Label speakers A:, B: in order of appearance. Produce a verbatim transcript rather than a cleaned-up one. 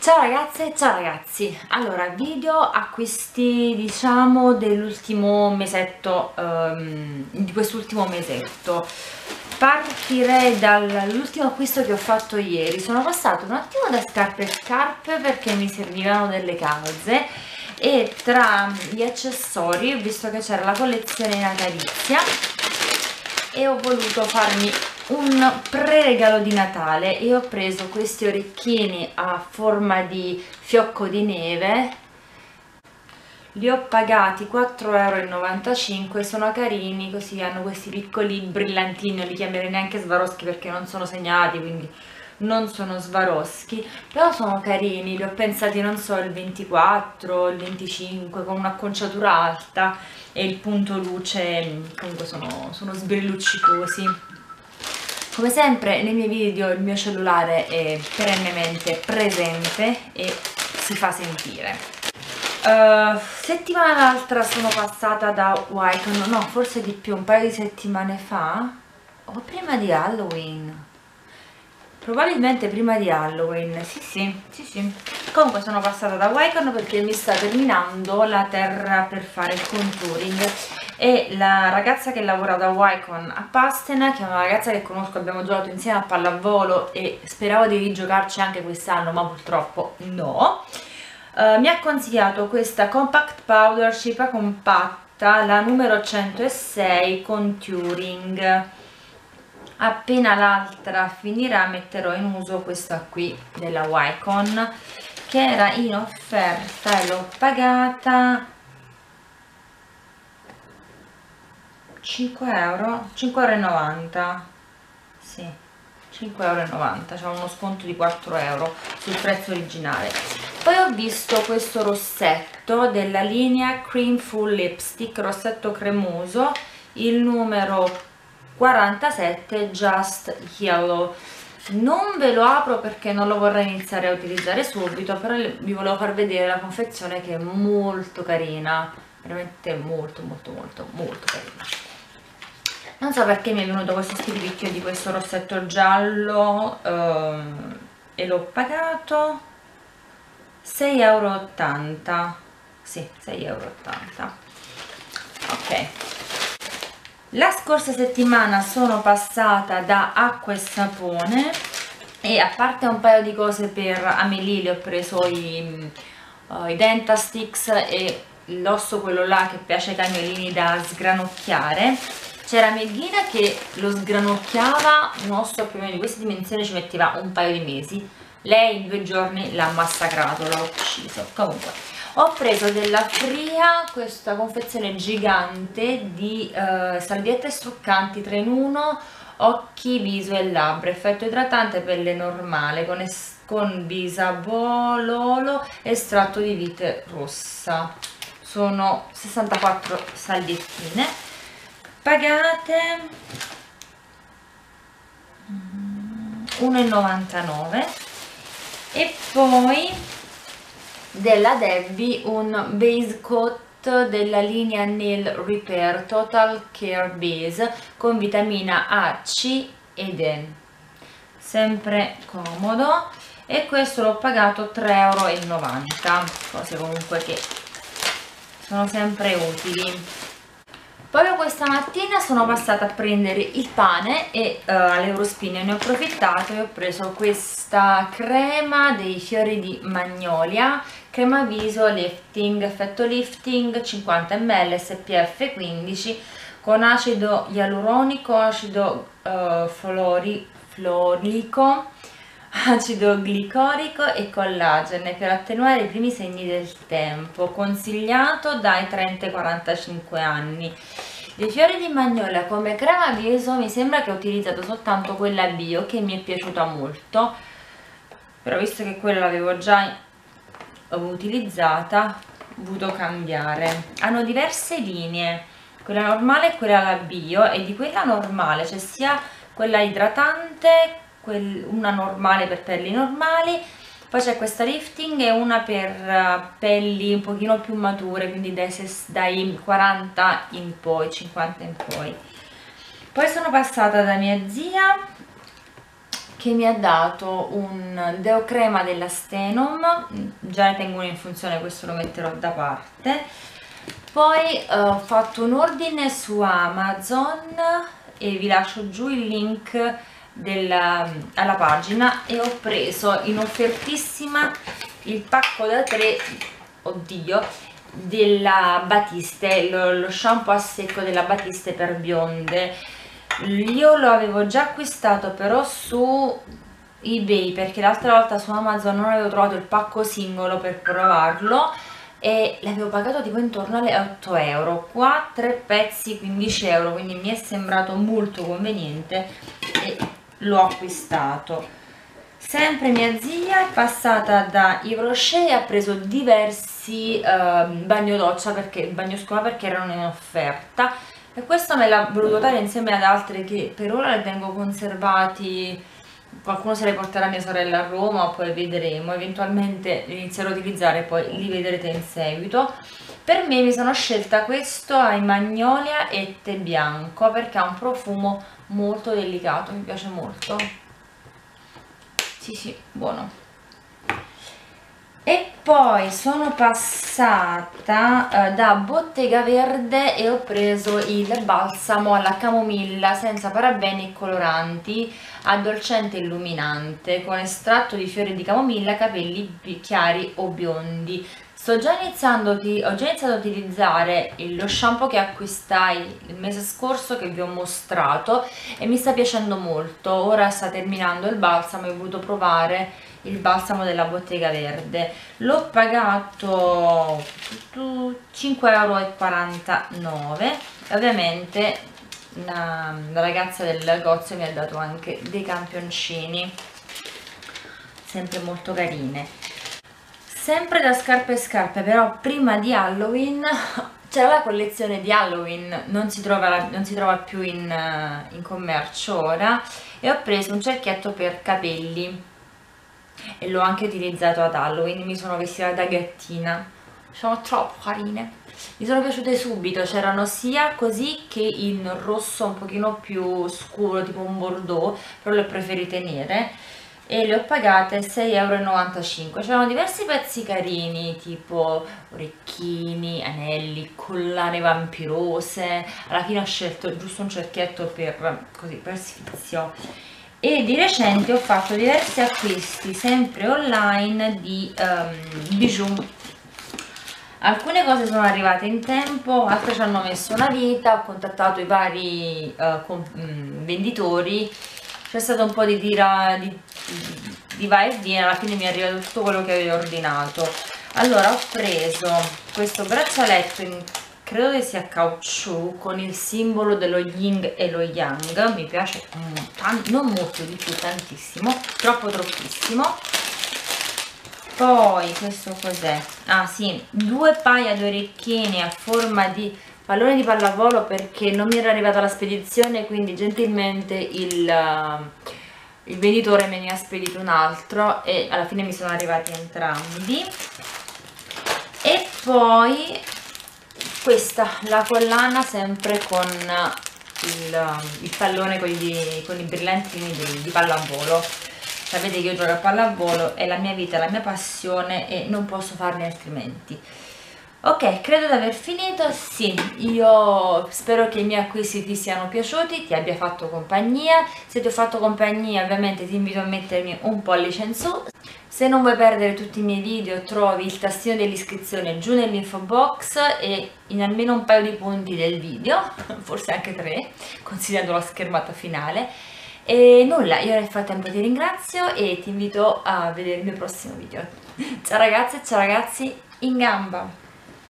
A: Ciao ragazze, ciao ragazzi. Allora, video acquisti diciamo dell'ultimo mesetto, um, di quest'ultimo mesetto. Partirei dall'ultimo acquisto che ho fatto ieri. Sono passata un attimo da scarpe e scarpe perché mi servivano delle calze, e tra gli accessori ho visto che c'era la collezione natalizia e ho voluto farmi un pre-regalo di Natale e ho preso questi orecchini a forma di fiocco di neve. Li ho pagati quattro e novantacinque euro, sono carini, così hanno questi piccoli brillantini, non li chiamerei neanche Swarovski perché non sono segnati, quindi non sono Swarovski, però sono carini. Li ho pensati, non so, il ventiquattro, il venticinque, con un'acconciatura alta e il punto luce, comunque sono, sono sbrilluccicosi. Come sempre nei miei video il mio cellulare è perennemente presente e si fa sentire. Uh, settimana l'altra sono passata da Wycon, no, forse di più, un paio di settimane fa, o prima di Halloween. Probabilmente prima di Halloween, sì sì, sì sì. Comunque sono passata da Wycon perché mi sta terminando la terra per fare il contouring e la ragazza che lavora da Wycon a Pastena, che è una ragazza che conosco, abbiamo giocato insieme a pallavolo e speravo di rigiocarci anche quest'anno, ma purtroppo no, uh, mi ha consigliato questa compact powder cipa compatta, la numero centosei contouring. Appena l'altra finirà metterò in uso questa qui della Wycon, che era in offerta e l'ho pagata cinque euro, cinque e novanta euro, sì, cinque e novanta euro, c'è uno sconto di quattro euro sul prezzo originale. Poi ho visto questo rossetto della linea Cream Full Lipstick, rossetto cremoso, il numero quarantasette Just Yellow. Non ve lo apro perché non lo vorrei iniziare a utilizzare subito, però vi volevo far vedere la confezione, che è molto carina, veramente molto molto molto molto carina. Non so perché mi è venuto questo schiribicchio di questo rossetto giallo, ehm, e l'ho pagato sei e ottanta euro, sì, sei e ottanta euro. Ok. La scorsa settimana sono passata da acqua e sapone e, a parte un paio di cose per Amélie, le ho preso i, uh, i Dentasticks e l'osso quello là che piace ai cagnolini da sgranocchiare. C'era Meghina che lo sgranocchiava, un osso più o meno di queste dimensioni ci metteva un paio di mesi, lei in due giorni l'ha massacrato, l'ha ucciso. Comunque ho preso della Fria questa confezione gigante di uh, salviette struccanti tre in uno, occhi, viso e labbra, effetto idratante, pelle normale, con, con bisabololo, estratto di vite rossa. Sono sessantaquattro salviettine, pagate uno e novantanove. E poi della Debbie un base coat della linea Nail Repair Total Care Base con vitamina A, C ed E, sempre comodo, e questo l'ho pagato tre e novanta euro, cose comunque che sono sempre utili. Proprio questa mattina sono passata a prendere il pane e uh, all'Eurospin ne ho approfittato e ho preso questa crema dei fiori di magnolia, crema viso lifting, effetto lifting, cinquanta millilitri, S P F quindici, con acido ialuronico, acido uh, flori, florico, acido glicolico e collagene per attenuare i primi segni del tempo, consigliato dai trenta ai quarantacinque anni. Dei fiori di magnolia come crema viso mi sembra che ho utilizzato soltanto quella bio, che mi è piaciuta molto, però visto che quella l'avevo già utilizzata ho voluto cambiare. Hanno diverse linee, quella normale e quella la bio, e di quella normale c'è sia quella idratante, una normale per pelli normali, poi c'è questa lifting e una per uh, pelli un pochino più mature, quindi dai, dai quaranta in poi, cinquanta in poi. Poi sono passata da mia zia che mi ha dato un deo crema della Stenom, già ne tengo uno in funzione, questo lo metterò da parte. Poi eh, ho fatto un ordine su Amazon e vi lascio giù il link della, alla pagina, e ho preso in offertissima il pacco da tre, oddio, della Batiste, lo, lo shampoo a secco della Batiste per bionde. Io lo avevo già acquistato però su eBay, perché l'altra volta su Amazon non avevo trovato il pacco singolo per provarlo e l'avevo pagato tipo intorno alle otto euro. Qua tre pezzi quindici euro, quindi mi è sembrato molto conveniente e l'ho acquistato. Sempre mia zia è passata da Yves Rocher e ha preso diversi eh, bagno doccia, perché bagno schiuma, perché erano in offerta, e questo me l'ha voluto dare insieme ad altri che per ora le tengo conservati. Qualcuno se le porterà mia sorella a Roma, poi vedremo, eventualmente li inizierò a utilizzare, poi li vedrete in seguito. Per me mi sono scelta questo ai magnolia e tè bianco, perché ha un profumo molto delicato, mi piace molto. Sì sì, buono. E poi sono passata eh, da Bottega Verde e ho preso il balsamo alla camomilla senza parabeni e coloranti, addolcente e illuminante, con estratto di fiori di camomilla, capelli chiari o biondi. Sto già iniziando, ho già iniziato a utilizzare lo shampoo che acquistai il mese scorso, che vi ho mostrato, e mi sta piacendo molto. Ora sta terminando il balsamo e ho voluto provare il balsamo della Bottega Verde. L'ho pagato cinque e quarantanove euro e ovviamente la, la ragazza del negozio mi ha dato anche dei campioncini, sempre molto carine. Sempre da Scarpe e Scarpe, però prima di Halloween c'era la collezione di Halloween, non si trova, non si trova più in, in commercio ora, e ho preso un cerchietto per capelli e l'ho anche utilizzato ad Halloween. Mi sono vestita da gattina, sono troppo carine, mi sono piaciute subito. C'erano sia così che in rosso un pochino più scuro, tipo un bordeaux, però le ho preferite nere, e le ho pagate sei e novantacinque euro. C'erano diversi pezzi carini, tipo orecchini, anelli, collane vampirose. Alla fine ho scelto giusto un cerchietto per, così, per sfizio. E di recente ho fatto diversi acquisti sempre online di um, bijou. Alcune cose sono arrivate in tempo, altre ci hanno messo una vita. Ho contattato i vari uh, venditori, c'è stato un po' di tira di, di va e viene, alla fine mi è arrivato tutto quello che avevo ordinato. Allora ho preso questo braccialetto in, credo che sia caucciù, con il simbolo dello yin e lo yang, mi piace mm, non molto, di più, tantissimo, troppo troppissimo. Poi questo cos'è? Ah sì, due paia di orecchini a forma di pallone di pallavolo, perché non mi era arrivata la spedizione, quindi gentilmente il, uh, il venditore me ne ha spedito un altro e alla fine mi sono arrivati entrambi. E poi questa, la collana sempre con il, il pallone con, gli, con i brillantini di, di pallavolo. Sapete che io gioco a pallavolo, è la mia vita, la mia passione e non posso farne altrimenti. Ok, credo di aver finito. Sì, io spero che i miei acquisti ti siano piaciuti, ti abbia fatto compagnia. Se ti ho fatto compagnia ovviamente ti invito a mettermi un pollice in su. Se non vuoi perdere tutti i miei video trovi il tastino dell'iscrizione giù nell'info box e in almeno un paio di punti del video, forse anche tre, considerando la schermata finale. E nulla, io nel frattempo ti ringrazio e ti invito a vedere il mio prossimo video. Ciao ragazze e ciao ragazzi, in gamba!